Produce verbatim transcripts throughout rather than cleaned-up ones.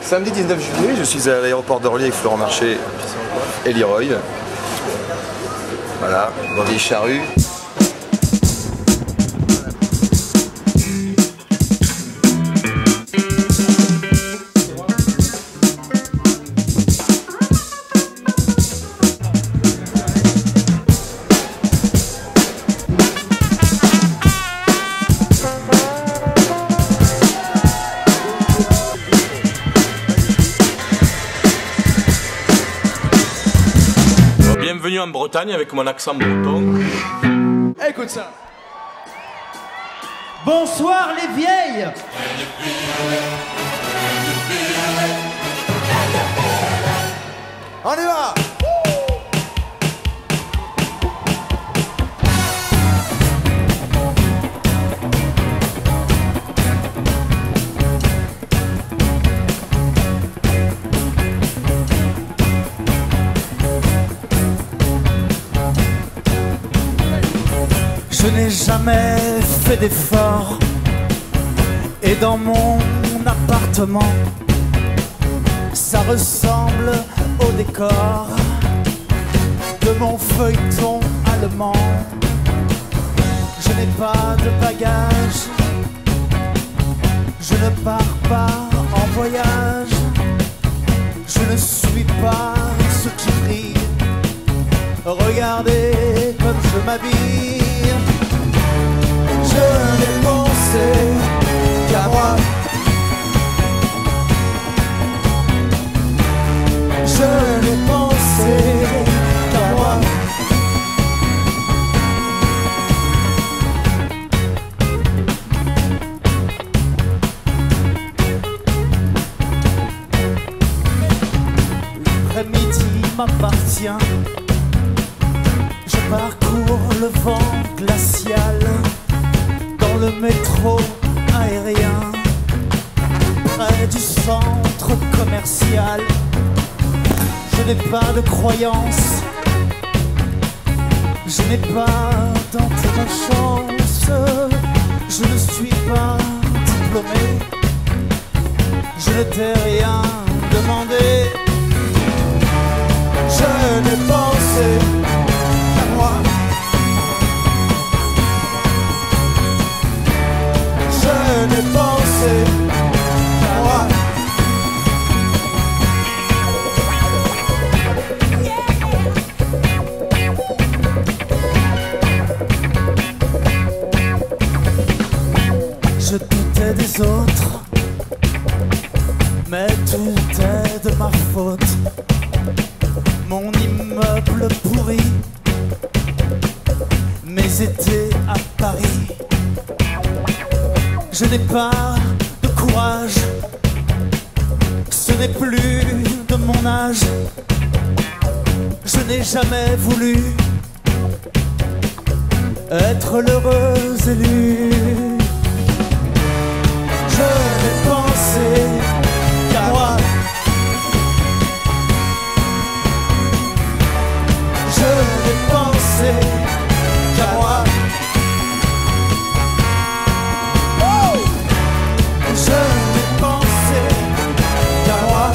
Samedi dix-neuf juillet, je suis à l'aéroport d'Orly avec Florent Marché et Leroy. Voilà, dans des charrues. Bienvenue en Bretagne avec mon accent breton. Écoute ça. Bonsoir les vieilles. On y va. Je n'ai jamais fait d'effort et dans mon appartement, ça ressemble au décor de mon feuilleton allemand. Je n'ai pas de bagages, je ne pars pas en voyage, je ne suis pas ce qui brille. Regardez comme je m'habille. Je n'ai pensé qu'à moi. Je n'ai pensé qu'à moi. L'après-midi m'appartient. Je parcours le vent glacial dans le métro aérien, près du centre commercial. Je n'ai pas de croyance, je n'ai pas d'intérêt chance, je ne suis pas diplômé, je ne t'ai rien demandé. Je n'ai pensé qu'à moi. Je n'ai pensé qu'à moi. Je doutais des autres, mais tout est de ma faute. Mon immeuble pourri, mes étés à Paris. Je n'ai pas de courage, ce n'est plus de mon âge. Je n'ai jamais voulu être l'heureux élu. Je n'ai pensé qu'à moi. Je n'ai pensé qu'à moi. Je n'ai pensé qu'à moi.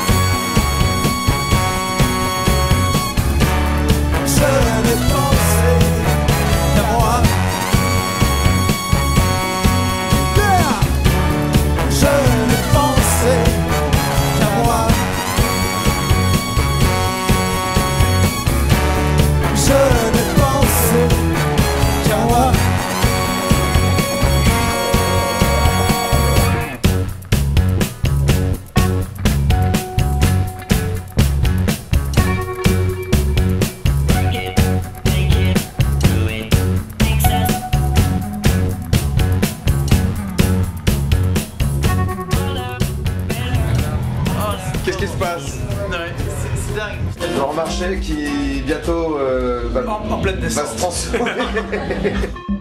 Je n'ai pensé qu'à moi. Yeah! Je n'ai pensé qu'à moi. Je n'ai pensé qu'à moi. Qu'est-ce qui se passe? C'est dingue. Florent Marché qui bientôt euh, va, En, en pleine va descente. se transformer.